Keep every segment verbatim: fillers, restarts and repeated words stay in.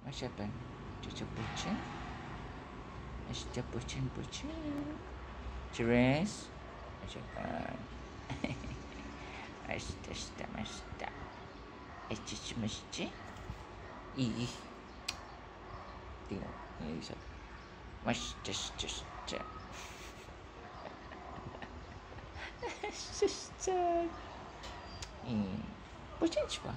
What's happened? Just a butcher? Just a butcher, butcher. Dress? What's happened? Asta, asta, asta. Asta, asta. Ih. Tengok. Ini bisa. Mas, just, just, just. Just, just. Ini. Butcher apa?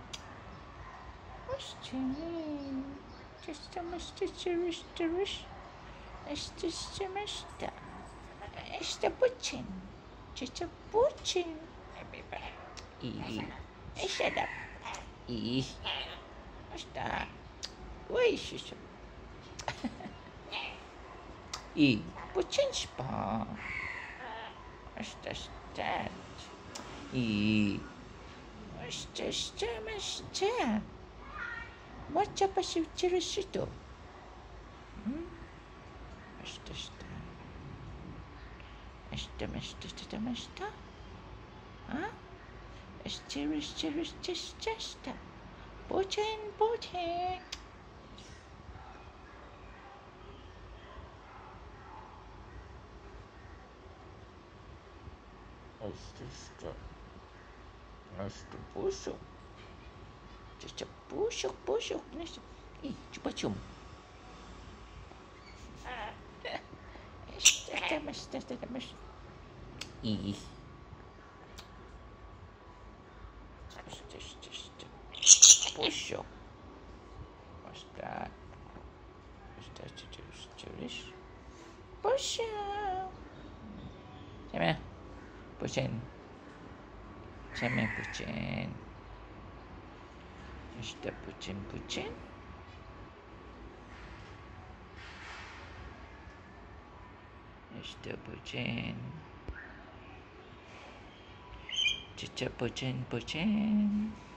Mas, just, just, just, just, just. Asta, asta, asta. Asta, butcher. Just a butcher. Ih. Eh, shut up. Ih. Asta. Why is it? Ih, butcher apa? Asta, asta. Ih. Asta, asta, asta. Macam apa sih cerita itu? Hmm? Asta, asta. Asta, asta, asta, asta. Hah? Asta, asta, asta, asta, asta. Butcher, butcher. Asta, asta. Asta, busuk. Asta, busuk, busuk. Asta. Ih, cuba cium. Asta, asta, asta, asta. Ih. Asta, asta, asta. Busuk. Asta. Asta, asta, asta. Busuk. Sama. Pusing. Sama pusing. Sudah pusing-pusing. Sudah pusing. Sudah pusing-pusing.